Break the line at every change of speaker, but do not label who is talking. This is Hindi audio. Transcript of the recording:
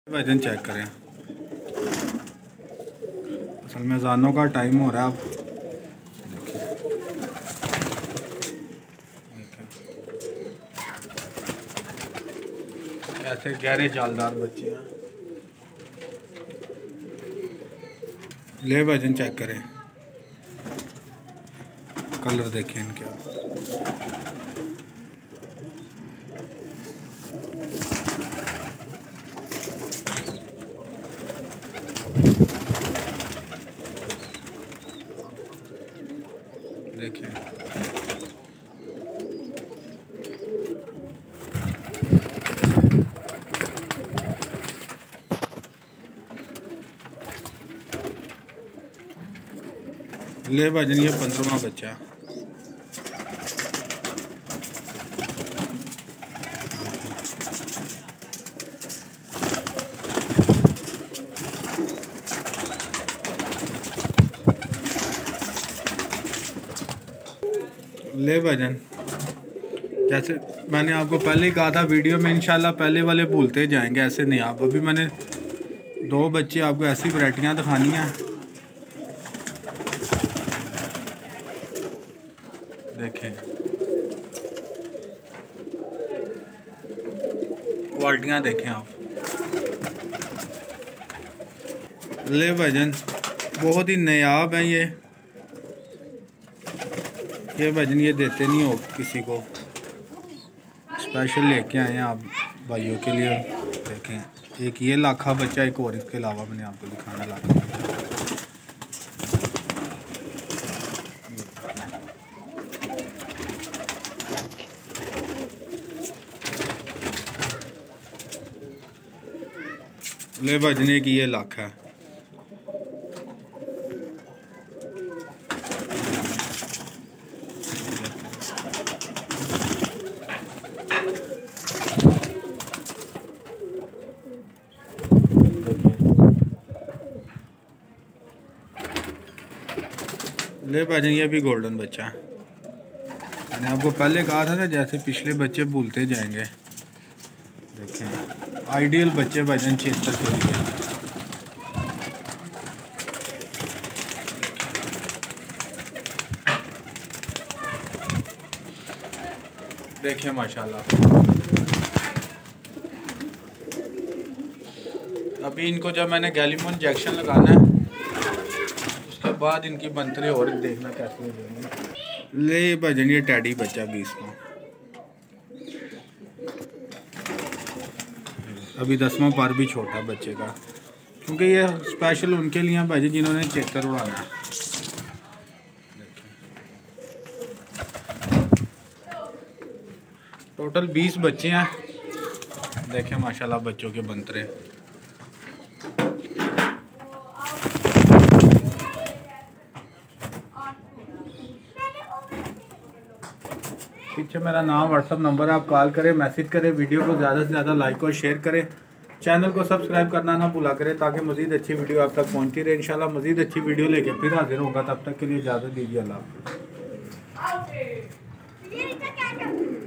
वजन चेक करें। असल में अज़ानों का टाइम हो रहा है। आप ऐसे गहरे जालदार बच्चे हैं। ले वजन चेक करें, कलर देखें इनके। देखिए ले भाजन, ये 15वां बच्चा। ले भाजन, जैसे मैंने आपको पहले ही कहा था वीडियो में, इंशाल्लाह पहले वाले भूलते जाएंगे, ऐसे नहीं। आप अभी मैंने 2 बच्चे आपको ऐसी वैरायटियाँ दिखानी हैं। देखें क्वालिटियाँ देखें आप। ले भजन बहुत ही नायाब हैं ये भजन, ये देते नहीं हो किसी को, स्पेशल लेके आए हैं आप भाइयों के लिए। देखें एक ये लाखा बच्चा, एक और इसके अलावा मैंने आपको दिखाना लाखा। ले भजने की ये लाखा है। ले भाजन, ये भी गोल्डन बच्चा है। मैंने आपको पहले कहा था ना, जैसे पिछले बच्चे भूलते जाएंगे। देखें आइडियल बच्चे भाजन चेतर के लिए। देखें माशाल्लाह। अभी इनको जब मैंने गैलीमोन इंजेक्शन लगाना है, उसके बाद इनकी बनतरे और देखना कैसे हो जाएंगे। ले भजन, ये टैडी बच्चा 20 का, अभी 10वां पर भी छोटा बच्चे का, क्योंकि ये स्पेशल उनके लिए भाई जिन्होंने चेकर उड़ाना है। टोटल 20 बच्चे हैं। देखें माशाल्लाह बच्चों के बनतरे। पीछे मेरा नाम, व्हाट्सअप नंबर है, आप कॉल करें, मैसेज करें। वीडियो को ज़्यादा से ज़्यादा लाइक और शेयर करें। चैनल को सब्सक्राइब करना ना भूला करें, ताकि मज़ीद अच्छी वीडियो आप तक पहुंचती रहे। इंशाल्लाह मज़ीद अच्छी वीडियो लेके फिर हाजिर होगा। तब तक के लिए इजाज़त दीजिए। अल्लाह हाफ़िज़।